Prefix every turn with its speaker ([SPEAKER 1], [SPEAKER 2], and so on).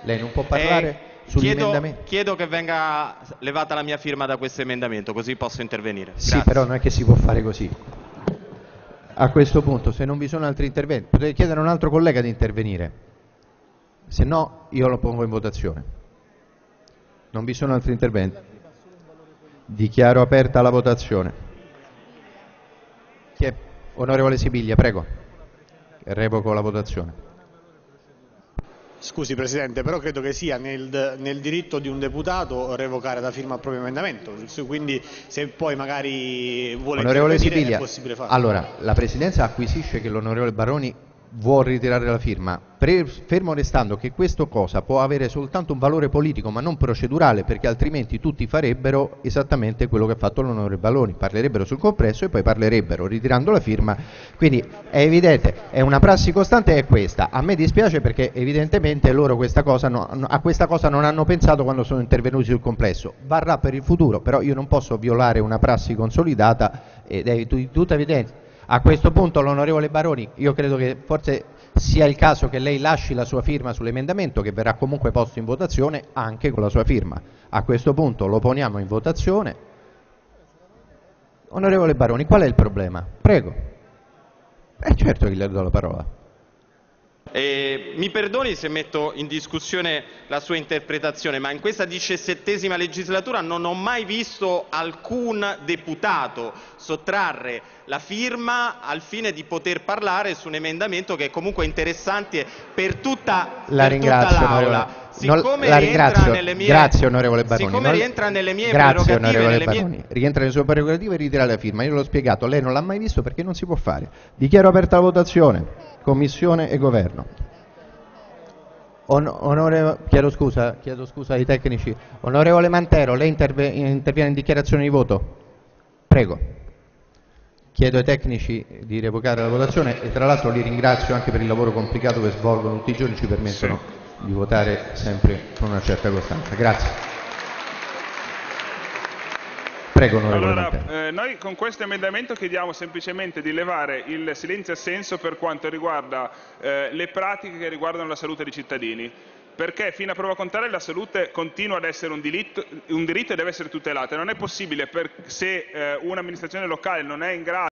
[SPEAKER 1] Lei non può parlare sugli emendamenti.
[SPEAKER 2] Chiedo che venga levata la mia firma da questo emendamento, così posso intervenire.
[SPEAKER 1] Sì, però non è che si può fare così. A questo punto, se non vi sono altri interventi, potete chiedere a un altro collega di intervenire. Se no, io lo pongo in votazione. Non vi sono altri interventi. Dichiaro aperta la votazione. Chi è? Onorevole Sibiglia, prego. Revoco la votazione.
[SPEAKER 3] Scusi Presidente, però credo che sia nel diritto di un deputato revocare la firma al proprio emendamento, quindi se poi magari vuole
[SPEAKER 1] Onorevole
[SPEAKER 3] intervenire
[SPEAKER 1] Sibiglia,
[SPEAKER 3] è possibile farlo.
[SPEAKER 1] allora, la Presidenza acquisisce che l'onorevole Baroni vuol ritirare la firma, fermo restando che questa cosa può avere soltanto un valore politico ma non procedurale, perché altrimenti tutti farebbero esattamente quello che ha fatto l'onorevole Baroni, parlerebbero sul compresso e poi parlerebbero ritirando la firma, quindi è evidente, è una prassi costante, è questa. A me dispiace perché evidentemente loro a questa cosa non hanno pensato quando sono intervenuti sul complesso, varrà per il futuro, però io non posso violare una prassi consolidata ed è di tutta evidenza. A questo punto l'onorevole Baroni, io credo che forse sia il caso che lei lasci la sua firma sull'emendamento che verrà comunque posto in votazione anche con la sua firma. A questo punto lo poniamo in votazione. Onorevole Baroni, qual è il problema? Prego. Certo che le do la parola.
[SPEAKER 2] Mi perdoni se metto in discussione la sua interpretazione, ma in questa 17ª legislatura non ho mai visto alcun deputato sottrarre la firma al fine di poter parlare su un emendamento che è comunque interessante per tutta l'Aula.
[SPEAKER 1] Grazie onorevole Baroni.
[SPEAKER 2] Siccome rientra nelle mie
[SPEAKER 1] Grazie
[SPEAKER 2] prerogative,
[SPEAKER 1] onorevole Baroni. Rientra nelle sue prerogative e ritira la firma. Io l'ho spiegato, lei non l'ha mai visto perché non si può fare. Dichiaro aperta la votazione. Commissione e Governo. Chiedo scusa ai tecnici. Onorevole Mantero, lei interviene in dichiarazione di voto? Prego. Chiedo ai tecnici di revocare la votazione e tra l'altro li ringrazio anche per il lavoro complicato che svolgono tutti i giorni, ci permettono di votare sempre con una certa costanza. Grazie. Prego, onorevole Mantero.
[SPEAKER 4] Noi con questo emendamento chiediamo semplicemente di levare il silenzio assenso per quanto riguarda le pratiche che riguardano la salute dei cittadini, perché fino a prova contraria la salute continua ad essere un diritto e deve essere tutelata. Non è possibile, se un'amministrazione locale non è in grado